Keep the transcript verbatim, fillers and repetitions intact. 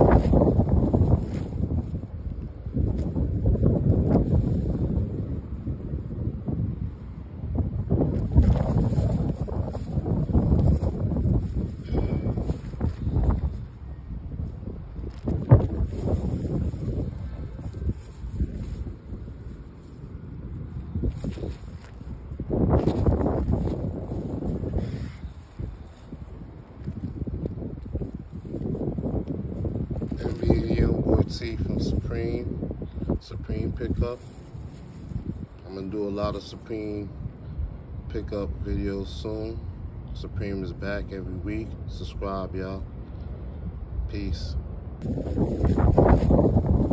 T from Supreme, Supreme Pickup. I'm gonna do a lot of Supreme Pickup videos soon. Supreme is back every week. Subscribe, y'all. Peace.